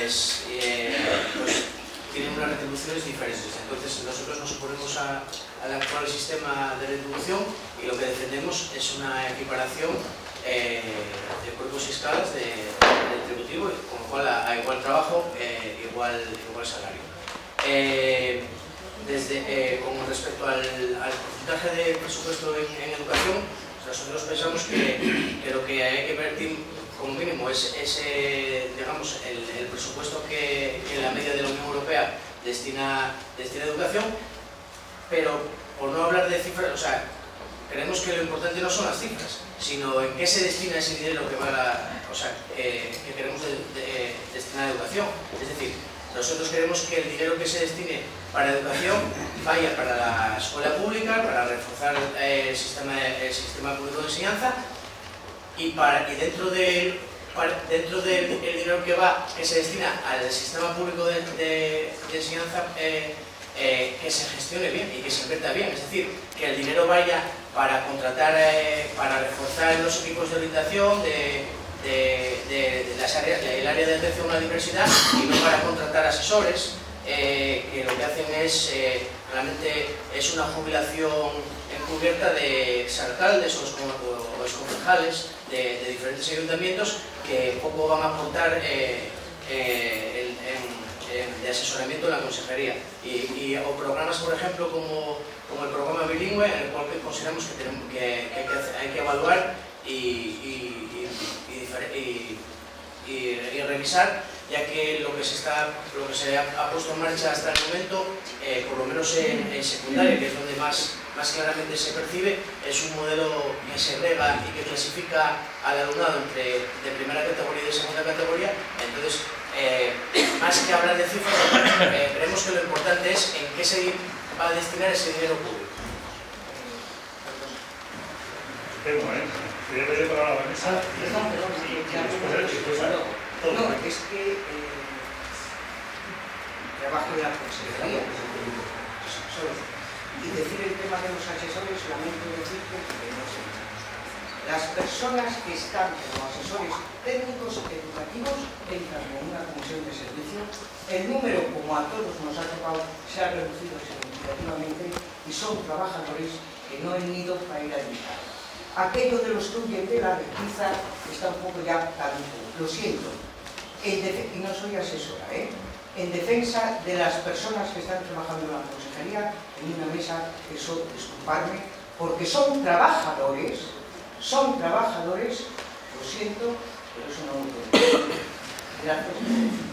pues tienen unas retribuciones diferentes. Entonces nosotros nos oponemos al actual sistema de retribución y lo que defendemos es una equiparación de cuerpos y escalas de retributivo, con lo cual a igual trabajo, igual salario. Con respecto al porcentaje de presupuesto en educación, nosotros pensamos que lo que hay que invertir como mínimo es digamos, el presupuesto que la media de la Unión Europea destina a educación, pero por no hablar de cifras, o sea, creemos que lo importante no son las cifras, sino en qué se destina ese dinero que que queremos destinar a educación. Es decir, nosotros queremos que el dinero que se destine para educación vaya para la escuela pública, para reforzar el sistema público de enseñanza y dentro del dinero que se destina al sistema público de enseñanza que se gestione bien y que se invierta bien. Es decir, que el dinero vaya para contratar, para reforzar los equipos de orientación del área de atención a la diversidad y no para contratar asesores que lo que hacen es realmente es una jubilación encubierta de exalcaldes o exconcejales de diferentes ayuntamientos que poco van a aportar de asesoramiento en la consejería o programas, por ejemplo, como el programa bilingüe, en el cual consideramos que hay que evaluar y revisar, ya que lo que se ha puesto en marcha hasta el momento, por lo menos en secundaria, que es donde más claramente se percibe, es un modelo que segrega y que clasifica al alumnado entre de primera categoría y de segunda categoría. Entonces, más que hablar de cifras, creemos que lo importante es en qué se va a destinar ese dinero público. ¿Quería pedir para la mesa? No, es que trabajo de la consejería y decir el tema de los asesores, lamento decir que no sé. Las personas que están como asesores técnicos educativos entran en una comisión de servicio. El número, como a todos nos ha tocado, se ha reducido significativamente y son trabajadores que no han ido para ir a editar. Aquello de los que huyen de la requiza está un poco ya caduco, lo siento. Y no soy asesora, en defensa de las personas que están trabajando en la consejería, en una mesa, eso, disculparme, porque son trabajadores, lo siento, pero eso no lo puedo. Gracias.